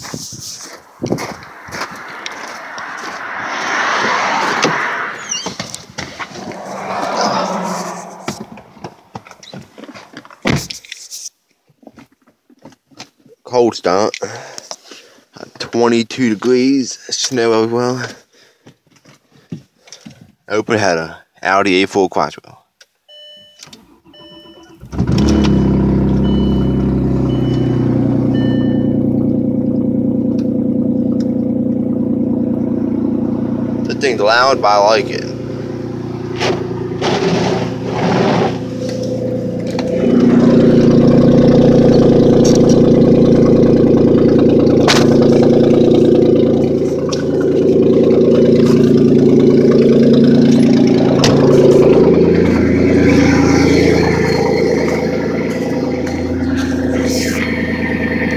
Cold start. 22 degrees, snow as well. Open header, Audi A4 Quattro. The thing's loud, but I like it.